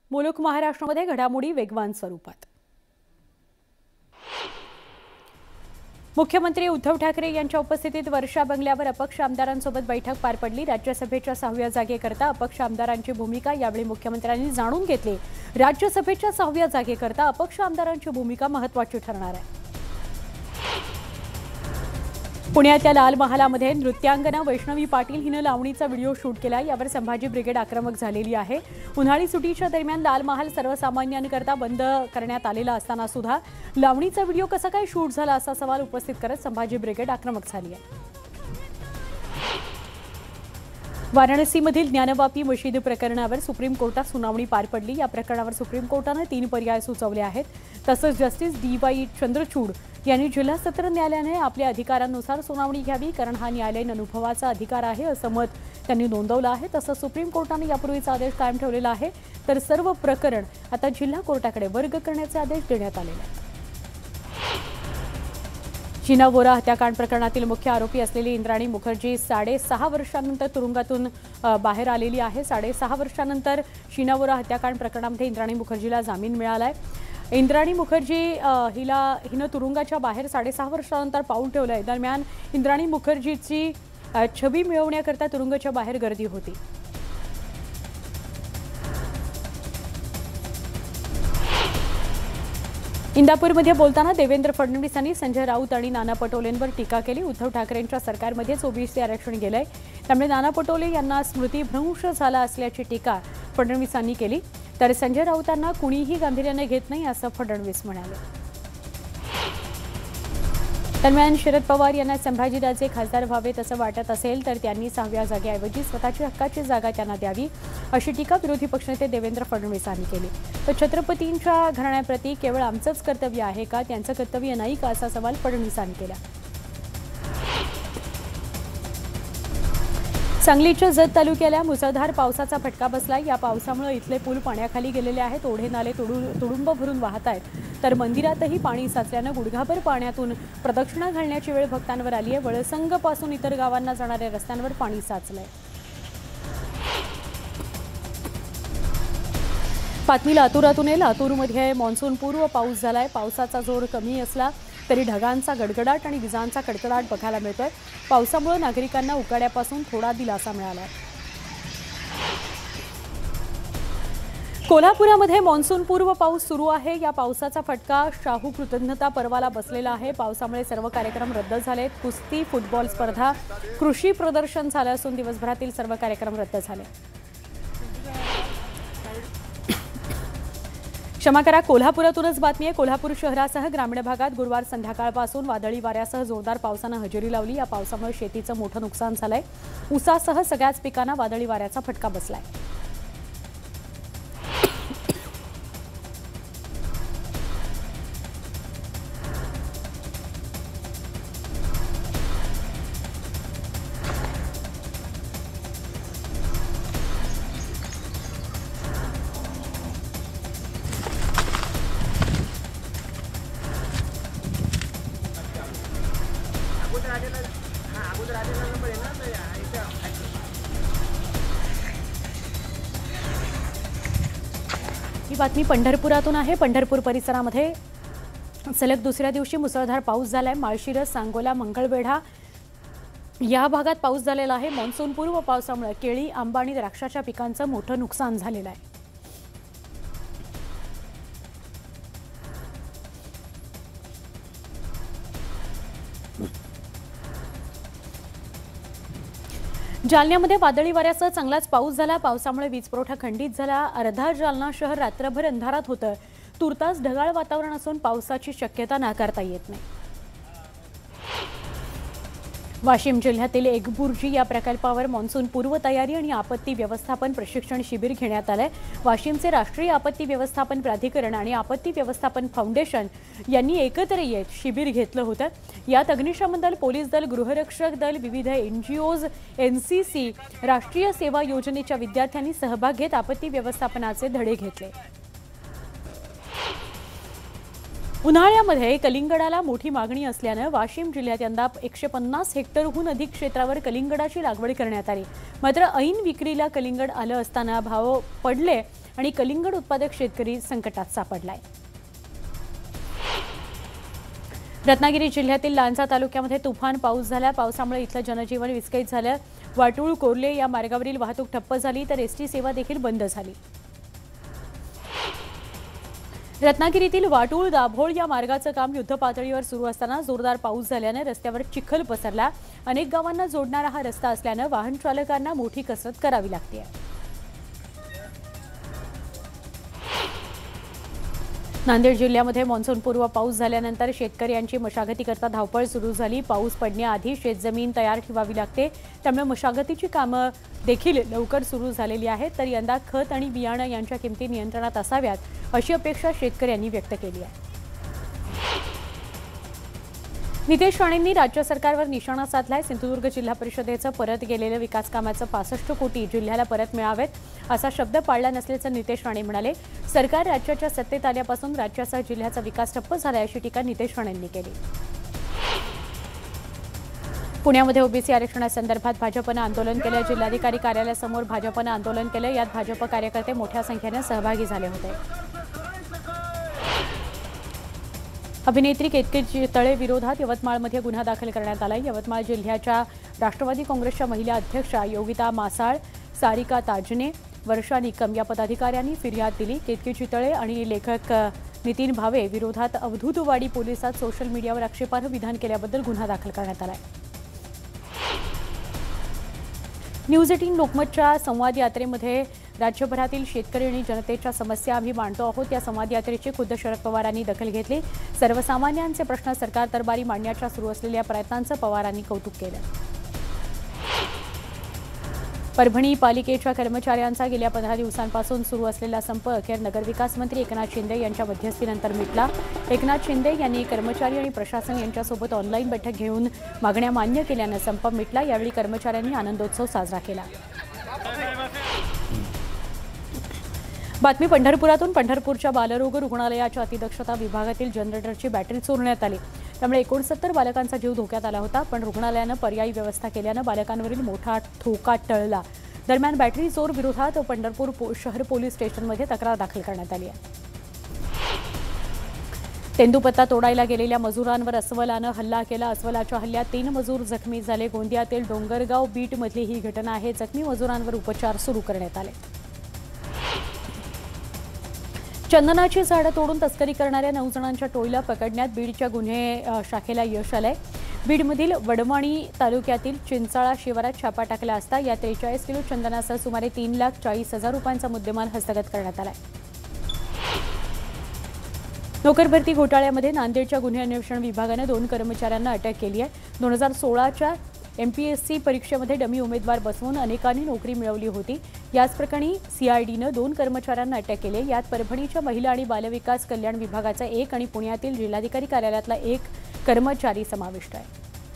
मुलुक महाराष्ट्रामध्ये घडामोडी वेगवान स्वरूपात। मुख्यमंत्री उद्धव ठाकरे यांच्या उपस्थितीत वर्षा बंगल्यावर अपक्ष आमदारांसोबत बैठक पार पडली। राज्यसभेच्या 6व्या जागेकरता अपक्ष आमदारांची भूमिका यावेळी मुख्यमंत्र्यांनी जाणून घेतली। राज्यसभेच्या 6व्या जागेकरता अपक्ष आमदारांची भूमिका महत्त्वाची ठरणार आहे। पुण्याच्या लाल महालामध्ये नृत्यांगना वैष्णवी पाटील हिने लावणीचा व्हिडिओ शूट केला। यावर संभाजी ब्रिगेड आक्रमक झालेली आहे। उन्हाळी सुट्टीच्या दरम्यान लाल महाल सर्वसामान्यांकरता बंद करण्यात आलेला असताना सुद्धा लावणीचा व्हिडिओ कसा काय शूट झाला असा सवाल उपस्थित करत संभाजी ब्रिगेड आक्रमक झाली आहे। वाराणसीमधील ज्ञानवापी मशीद प्रकरणावर सुप्रीम कोर्टात सुनावणी पार पडली। या प्रकरणावर सुप्रीम कोर्टाने 3 पर्याय सुचवले आहेत। तसंच जस्टिस DY चंद्रचूड यांनी जिल्हा सत्र न्यायालयाने आपल्या अधिकारांनुसार सुनावणी घ्यावी, कारण हा न्यायालयीन अनुभवाचा अधिकार आहे असं मत त्यांनी नोंदवलं आहे। तसंच सुप्रीम कोर्टाने यापूर्वीचा आदेश कायम ठेवलेला आहे, तर सर्व प्रकरण आता जिल्हा कोर्टाकडे वर्ग करण्याचे आदेश देण्यात आलेले आहेत। शीना वोरा हत्याकांड प्रकरणातील मुख्य आरोपी असलेली इंद्राणी मुखर्जी 6.5 वर्षांनंतर तुरुंगातून बाहेर आलेली आहे। 6.5 वर्षांनंतर शीना वोरा हत्याकांड प्रकरणामध्ये इंद्राणी मुखर्जीला जामीन मिळालाय। इंद्राणी मुखर्जी हिनं तुरुंगाच्या बाहेर 6.5 वर्षांनंतर पाऊल ठेवलंय। दरम्यान इंद्राणी मुखर्जीची छबी मिळवण्याकरता तुरुंगाच्या बाहेर गर्दी होती। इंदापूरमध्ये बोलताना देवेंद्र फडणवीस यांनी संजय राऊत आणि नाना पटोलेंवर टीका केली। उद्धव ठाकरेंच्या सरकारमध्येच ओबीसी आरक्षण गेलंय, त्यामुळे नाना पटोले यांना स्मृतीभ्रंश झाला असल्याची टीका फडणवीसांनी केली। तर संजय राऊतांना कुणीही गांभीर्याने घेत नाही असं फडणवीस म्हणाले। दरम्यान शरद पवार यांना संभाजीराजे खासदार व्हावेत असं वाटत असेल तर त्यांनी 6व्या जागेऐवजी स्वतःची हक्काची जागा त्यांना द्यावी, अशी टीका विरोधी पक्षनेते देवेंद्र फडणवीस यांनी केली। तर छत्रपतींच्या घराण्याप्रती केवळ आमचंच कर्तव्य आहे का, त्यांचं कर्तव्य नाही का असा सवाल फडणवीसांनी केला। सांगलीच्या जत तालुक्याला मुसळधार पावसाचा फटका बसलाय। या पावसामुळे इथले पूल पाण्याखाली गेलेले आहेत। ओढे नाले तुडुंब भरून वाहत आहेत, तर मंदिरातही पाणी साचल्यानं गुडघाभर पाण्यातून प्रदक्षिणा घालण्याची वेळ भक्तांवर आली आहे। वळसंगपासून इतर गावांना जाणाऱ्या रस्त्यांवर पाणी साचलंय। बातमी लातूरातून आहे। लातूरमध्ये मान्सूनपूर्व पाऊस झालाय। पावसाचा जोर कमी असला तरी ढगांचा गडगडाट आणि विजांचा कडकडाट बघायला मिळतोय। पावसामुळे नागरिकांना उकाड्यापासून थोडा दिलासा मिळाला आहे। कोल्हापुरामध्ये मान्सूनपूर्व पाऊस सुरू आहे। या पावसाचा फटका शाहू कृतज्ञता पर्वाला बसलेला आहे। पावसामुळे सर्व कार्यक्रम रद्द झालेत। कुस्ती, फुटबॉल स्पर्धा, कृषी प्रदर्शन झालं असून दिवसभरातील सर्व कार्यक्रम रद्द झाले। क्षमा करा, कोल्हापुरातूनच बातमी आहे। कोल्हापूर शहरासह ग्रामीण भागात गुरुवार संध्याकाळपासून वादळी वाऱ्यासह जोरदार पावसानं हजेरी लावली। या पावसामुळे शेतीचं मोठं नुकसान झालंय। ऊसासह सगळ्याच पिकांना वादळी वाऱ्याचा फटका बसलाय। ही बातमी पंढरपुरातून आहे। पंढरपूर परिसरामध्ये सलग दुसऱ्या दिवशी मुसळधार पाऊस झालाय। माळशिरस, सांगोला, मंगळवेढा या भागात पाऊस झालेला आहे। मान्सूनपूर्व पावसामुळे केळी, आंबा आणि द्राक्षाच्या पिकांचं मोठं नुकसान झालेलं आहे। जालन्यामध्ये वादळी वाऱ्यासह चांगलाच पाऊस झाला। पावसामुळे वीज पुरवठा खंडित झाला। अर्धा जालना शहर रात्रभर अंधारात होतं। तुर्तास ढगाळ वातावरण असून पावसाची शक्यता नाकारता येत नाही। वाशिम जिल्ह्यातील एकबुर्जी या प्रकल्पावर मान्सून पूर्व तयारी आणि आपत्ती व्यवस्थापन प्रशिक्षण शिबिर घेण्यात आलंय। वाशिमचे राष्ट्रीय आपत्ती व्यवस्थापन प्राधिकरण आणि आपत्ती व्यवस्थापन फाउंडेशन यांनी एकत्र येत शिबिर घेतलं होतं। यात अग्निशमन दल, पोलीस दल, गृहरक्षक दल, विविध NGOज, NCC, राष्ट्रीय सेवा योजनेच्या विद्यार्थ्यांनी सहभाग घेत आपत्ती व्यवस्थापनाचे धडे घेतले। उन्हाळ्यामध्ये कलिंगडाला मोठी मागणी असल्याने वाशिम जिल्ह्यात यंदा 150 हेक्टरहून अधिक क्षेत्रावर कलिंगडाची लागवड करण्यात आली। मात्र ऐन विक्रीला कलिंगड आलं असताना भाव पडले आणि कलिंगड उत्पादक शेतकरी संकटात सापडलाय। रत्नागिरी जिल्ह्यातील लांजा तालुक्यामध्ये तुफान पाऊस झाला। पावसामुळे इथलं जनजीवन विस्कळीत झालं। वाटूळ कोर्ले या मार्गावरील वाहतूक ठप्प झाली तर एसटी सेवा देखील बंद झाली। रत्नागिरीतील वाटूळ दाभोळ या मार्गाचं काम युद्धपातळीवर सुरू असताना जोरदार पाऊस झाल्याने रस्त्यावर चिखल पसरला। अनेक गावांना जोडणारा हा रस्ता असल्याने वाहन चालकांना मोठी कसरत करावी लागते। नांदेड जिल्ह्यामध्ये मान्सूनपूर्व पाऊस झाल्यानंतर शेतकऱ्यांची मशागतीकरता धावपळ सुरू झाली। पाऊस पडण्याआधी शेतजमीन तयार ठेवावी लागते, त्यामुळे मशागतीची कामं देखील लवकर सुरू झालेली आहेत। तर यंदा खत आणि बियाणं यांच्या किमती नियंत्रणात असाव्यात अशी अपेक्षा शेतकऱ्यांनी व्यक्त केली आहे। नितेश राणेंनी राज्य सरकारवर निशाणा साधलाय। सिंधुदुर्ग जिल्हा परिषदेचं परत गेलेलं विकास कामाचं 65 कोटी जिल्ह्याला परत मिळावेत असा शब्द पाळला नसल्याचं नितेश राणे म्हणाले। सरकार राज्याच्या सत्तेत आल्यापासून राज्याचा जिल्ह्याचा विकास ठप्प झाला अशी टीका नितेश राणेंनी केली। पुण्यामध्ये ओबीसी आरक्षणासंदर्भात भाजपनं आंदोलन केलं। जिल्हाधिकारी कार्यालयासमोर भाजपनं आंदोलन केलं। यात भाजप कार्यकर्ते मोठ्या संख्येने सहभागी झाले होते। अभिनेत्री केतकी चितळे विरोधात यवतमाळमध्ये गुन्हा दाखल करण्यात आला। यवतमाळ जिल्ह्याच्या राष्ट्रवादी काँग्रेसच्या महिला अध्यक्षा योगिता मासाळ, सारिका ताजने, वर्षा निकम या पदाधिकाऱ्यांनी फिर्याद दिली। केतकी चितळे आणि लेखक नितीन भावे विरोधात अवधूतवाडी पोलिसात सोशल मीडियावर आक्षेपार्ह विधान केल्याबद्दल गुन्हा दाखल करण्यात आला आहे। न्यूज 18 लोकमतच्या संवाद यात्रेमध्ये राज्यभरातील शेतकरी आणि जनतेच्या समस्या आम्ही मांडतो आहोत या संवाद यात्रेची खुद्द शरद पवारांनी दखल घेतली। सर्वसामान्यांचे प्रश्न सरकार दरबारी मांडण्याच्या सुरू असलेल्या प्रयत्नांचं पवारांनी कौतुक केलं। परभणी पालिकेच्या कर्मचाऱ्यांचा गेल्या 15 दिवसांपासून सुरू असलेला संप अखेर नगरविकास मंत्री एकनाथ शिंदे यांच्या मध्यस्थीनंतर मिटला। एकनाथ शिंदे यांनी कर्मचारी आणि प्रशासन यांच्यासोबत ऑनलाईन बैठक घेऊन मागण्या मान्य केल्यानं संप मिटला। यावेळी कर्मचाऱ्यांनी आनंदोत्सव साजरा केला। बातमी पंढरपुरातून पंढरपूरच्या बालरोग रुग्णालयाच्या अतिदक्षता विभागातील जनरेटरची बॅटरी चोरण्यात आली, त्यामुळे 69 बालकांचा जीव धोक्यात आला होता। पण रुग्णालयानं पर्यायी व्यवस्था केल्यानं बालकांवरील मोठा धोका टळला। दरम्यान बॅटरी चोर विरोधात पंढरपूर शहर पोलीस स्टेशनमध्ये तक्रार दाखल करण्यात आली आहे। तेंदूपत्ता तोडायला गेलेल्या मजुरांवर अस्वलानं हल्ला केला। अस्वलाच्या हल्ल्यात 3 मजूर जखमी झाले। गोंदियातील डोंगरगाव बीटमधली ही घटना आहे। जखमी मजुरांवर उपचार सुरू करण्यात आले। चंदनाची झाडं तोडून तस्करी करणाऱ्या 9 जणांच्या टोळीला पकडण्यात बीडच्या गुन्हे शाखेला यश आलंय। बीडमधील वडवणी तालुक्यातील चिंचाळा शिवारात छापा टाकला असता या 43 किलो चंदनासह सुमारे 3,40,000 रुपयांचा मुद्देमाल हस्तगत करण्यात आलाय। नोकर भरती घोटाळ्यामध्ये नांदेडच्या गुन्हे अन्वेषण विभागाने 2 कर्मचाऱ्यांना अटक केली आहे। 2016च्या MPSC परीक्षेमध्ये डमी उमेदवार बसवून अनेकांनी नोकरी मिळवली होती। याच प्रकरणी CIDनं 2 कर्मचाऱ्यांना अटक केली। यात परभणीच्या महिला आणि बालविकास कल्याण विभागाचा 1 आणि पुण्यातील जिल्हाधिकारी कार्यालयातला 1 कर्मचारी समाविष्ट आहे।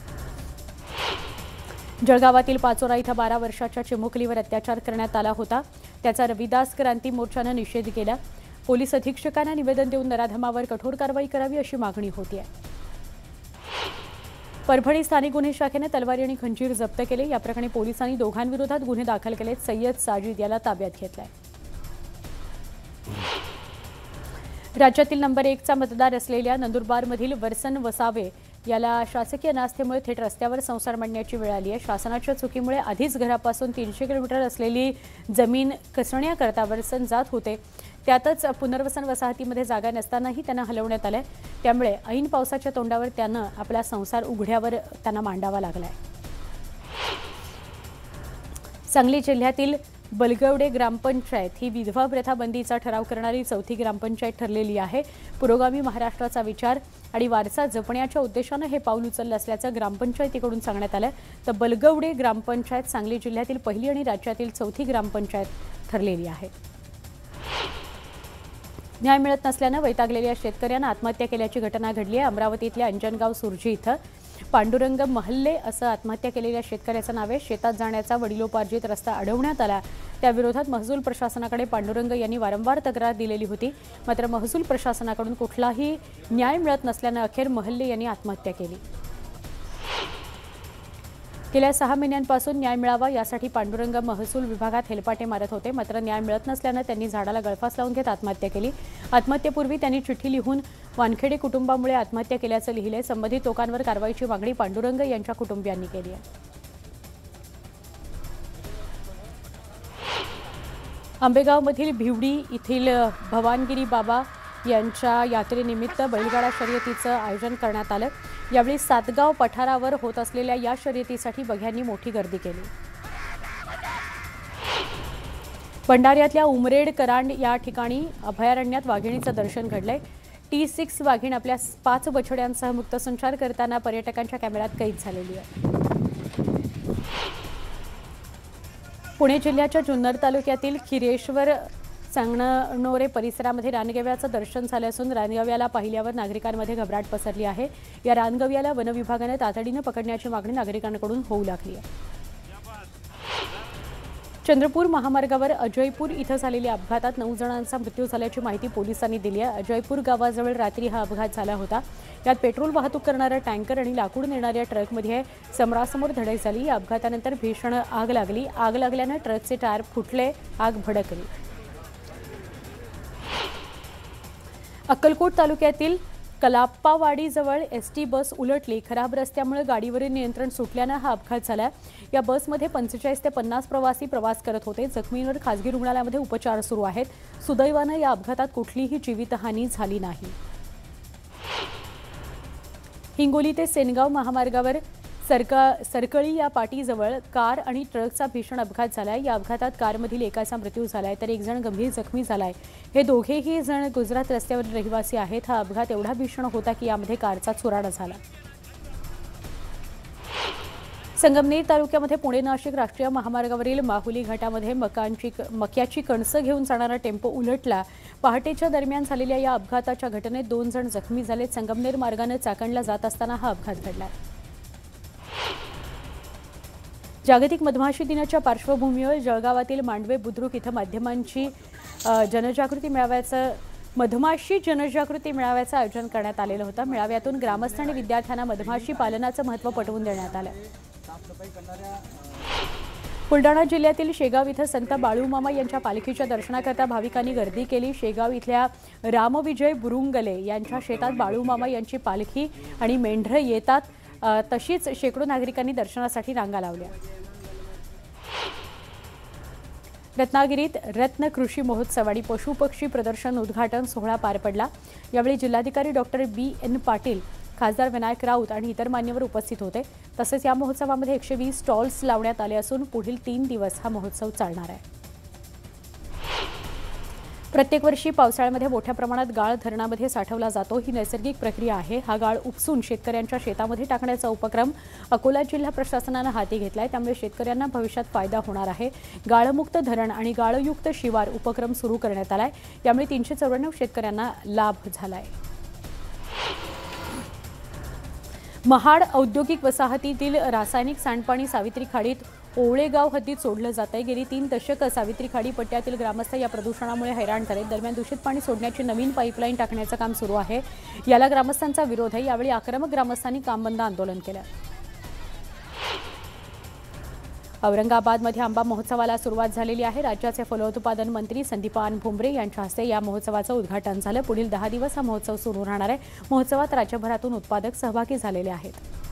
जळगावातील पाचोरा इथं 12 वर्षाच्या चिमुकलीवर अत्याचार करण्यात आला होता, त्याचा रविदास क्रांती मोर्चानं निषेध केला। पोलीस अधीक्षकांना निवेदन देऊन नराधमावर कठोर कारवाई करावी अशी मागणी होती आहे। परभणी स्थानिक गुन्हे शाखेने तलवारी आणि खंजीर जप्त केले। या प्रकरणी पोलिसांनी दोघांविरोधात गुन्हे दाखल केले। सय्यद साजिद याला ताब्यात घेतलाय। राज्यातील नंबर 1चा मतदार असलेल्या नंदुरबारमधील वरसन वसावे याला शासकीय नास्थेमुळे थेट रस्त्यावर संसार मांडण्याची वेळ आली आहे। शासनाच्या चुकीमुळे आधीच घरापासून 300 किलोमीटर असलेली जमीन कसण्याकरता वरसन जात होते, त्यातच पुनर्वसन वसाहतीमध्ये जागा नसतानाही त्यांना हलवण्यात आले। त्यामुळे ऐन पावसाच्या तोंडावर त्यांना आपला संसार उघड्यावर त्यांना मांडावा लागलाय। सांगली जिल्ह्यातील बलगवडे ग्रामपंचायत ही विधवा प्रथा बंदीचा ठराव करणारी 4थी ग्रामपंचायत ठरलेली आहे। पुरोगामी महाराष्ट्राचा विचार आणि वारसा जपण्याच्या उद्देशाने हे पाऊल उचललं असल्याचं ग्रामपंचायतीकडून सांगण्यात आलं। तर बलगवडे ग्रामपंचायत सांगली जिल्ह्यातील पहिली आणि राज्यातील 4थी ग्रामपंचायत ठरलेली आहे। न्याय मिळत नसल्याने वैतागलेल्या शेतकऱ्यांना आत्महत्या केल्याची घटना घडली आहे। अमरावतीतल्या अंजनगाव सुरजी इथं पांडुरंग महल्ले असं आत्महत्या केलेल्या शेतकऱ्याचं नाव आहे। शेतात जाण्याचा वडिलोपार्जित रस्ता अडवण्यात आला, त्याविरोधात महसूल प्रशासनाकडे पांडुरंग यांनी वारंवार तक्रार दिलेली होती, मात्र महसूल प्रशासनाकडून कुठलाही न्याय मिळत नसल्याने अखेर महल्ले यांनी आत्महत्या केली। गेल्या 6 महिन्यांपासून न्याय मिळावा यासाठी पांडुरंग महसूल विभागात हेलपाटे मारत होते, मात्र न्याय मिळत नसल्यानं त्यांनी झाडाला गळफास लावून घेत आत्महत्या केली। आत्महत्येपूर्वी त्यांनी चिठ्ठी लिहून वानखेडे कुटुंबामुळे आत्महत्या केल्याचं लिहिले। संबंधित लोकांवर कारवाईची मागणी पांडुरंग यांच्या कुटुंबियांनी केली आहे। आंबेगावमधील भिवडी येथील भवानगिरी बाबा यांच्या यात्रेनिमित्त बैलगाडा शर्यतीचं आयोजन करण्यात आलं। यावेळी सातगाव पठारावर होत असलेल्या या शर्यतीसाठी बघ्यांनी मोठी गर्दी केली। भंडाऱ्यातल्या उमरेड करांड या ठिकाणी अभयारण्यात वाघिणीचं दर्शन घडलंय। T6 वाघीण आपल्या 5 बछड्यांसह मुक्त संचार करताना पर्यटकांच्या कॅमेऱ्यात कैद झालेली आहे। पुणे जिल्ह्याच्या जुन्नर तालुक्यातील खिरेश्वर संगणोरे परिसरामध्ये रानगव्याचं दर्शन झालं असून रानगव्याला पाहिल्यावर नागरिकांमध्ये घबराट पसरली आहे। या रानगव्याला वन विभागाने तातडीने पकडण्याची मागणी नागरिकांकडून होऊ लागली आहे। चंद्रपूर महामार्गावर अजयपूर इथं झालेल्या अपघातात 9 जणांचा मृत्यू झाल्याची माहिती पोलिसांनी दिली आहे। अजयपूर गावाजवळ रात्री हा अपघात झाला होता। यात पेट्रोल वाहतूक करणारा टँकर आणि लाकूड नेणाऱ्या ट्रकमध्ये समोरासमोर धडक झाली। या अपघातानंतर भीषण आग लागली। आग लागल्यानं ट्रकचे टायर फुटले, आग भडकली। अक्कलकोट तालुक्यातील कलाप्पावाडीजवळ एसटी बस उलटली। खराब रस्त्यामुळे गाडीवरील नियंत्रण सुटल्यानं हा अपघात झाला। या बसमध्ये 45 ते 50 प्रवासी प्रवास करत होते। जखमींवर खासगी रुग्णालयामध्ये उपचार सुरू आहेत। सुदैवानं या अपघातात कुठलीही जीवितहानी झाली नाही। हिंगोली ते सेनगाव महामार्गावर सरकळी या पाटीजवळ कार आणि ट्रकचा भीषण अपघात झालाय। या अपघातात कारमधील एकाचा मृत्यू झालाय तर एक जण गंभीर जखमी झालाय। हे दोघेही जण गुजरात रस्त्यावरील रहिवासी आहेत। हा अपघात एवढा भीषण होता की यामध्ये कारचा चुराडा झाला। संगमनेर तालुक्यामध्ये पुणे नाशिक राष्ट्रीय महामार्गावरील माहुली घाटामध्ये मक्याची कणसं घेऊन जाणारा टेम्पो उलटला। पहाटेच्या दरम्यान झालेल्या या अपघाताच्या घटनेत 2 जण जखमी झाले। संगमनेर मार्गाने चाकणला जात असताना हा अपघात घडला। जागतिक मधमाशी दिनाच्या पार्श्वभूमीवर जळगावातील मांडवे बुद्रुक इथं मधमाशी जनजागृती मेळाव्याचं आयोजन करण्यात आलेलं होतं। मेळाव्यातून ग्रामस्थ आणि विद्यार्थ्यांना मधमाशी पालनाचं महत्त्व पटवून देण्यात आलं। बुलढाणा जिल्ह्यातील शेगाव इथं संत बाळूमामा यांच्या पालखीच्या दर्शनाकरता भाविकांनी गर्दी केली। शेगाव इथल्या रामविजय बुरुंगले यांच्या शेतात बाळूमामा यांची पालखी आणि मेंढरं येतात। तशीच शेकडो नागरिकांनी दर्शनासाठी रांगा लावल्या। रत्नागिरीत रत्न कृषी महोत्सव आणि पशुपक्षी प्रदर्शन उद्घाटन सोहळा पार पडला। यावेळी जिल्हाधिकारी डॉक्टर BN पाटील, खासदार विनायक राऊत आणि इतर मान्यवर उपस्थित होते। तसेच या महोत्सवामध्ये 120 स्टॉल्स लावण्यात आले असून पुढील 3 दिवस हा महोत्सव चालणार आहे। प्रत्येक वर्षी पावसाळ्यामध्ये मोठ्या प्रमाणात गाळ धरणामध्ये साठवला जातो। ही नैसर्गिक प्रक्रिया आहे। हा गाळ उपसून शेतकऱ्यांच्या शेतामध्ये टाकण्याचा उपक्रम अकोला जिल्हा प्रशासनाने हाती घेतलाय। त्यामुळे शेतकऱ्यांना भविष्यात फायदा होणार आहे। गाळमुक्त धरण आणि गाळयुक्त शिवार उपक्रम सुरू करण्यात आलाय। यामुळे 394 शेतकऱ्यांना लाभ झालाय। महाड औद्योगिक वसाहतीतील रासायनिक सांडपाणी सावित्री खाडीत ओवळेगाव हद्दीत सोडलं जात आहे। गेली 3 दशकं सावित्री खाडी पट्ट्यातील ग्रामस्थ या प्रदूषणामुळे हैराण झाले। दरम्यान दूषित पाणी सोडण्याची नवीन पाईपलाईन टाकण्याचं काम सुरू आहे। याला ग्रामस्थांचा विरोध आहे। यावेळी आक्रमक ग्रामस्थांनी काम बंद आंदोलन केलं। औरंगाबादमध्ये आंबा महोत्सवाला सुरुवात झालेली आहे। राज्याचे फलोत्पादन मंत्री संदीपान भुमरे यांच्या हस्ते या महोत्सवाचं उद्घाटन झालं। पुढील 10 दिवस हा महोत्सव सुरू राहणार आहे। महोत्सवात राज्यभरातून उत्पादक सहभागी झालेले आहेत।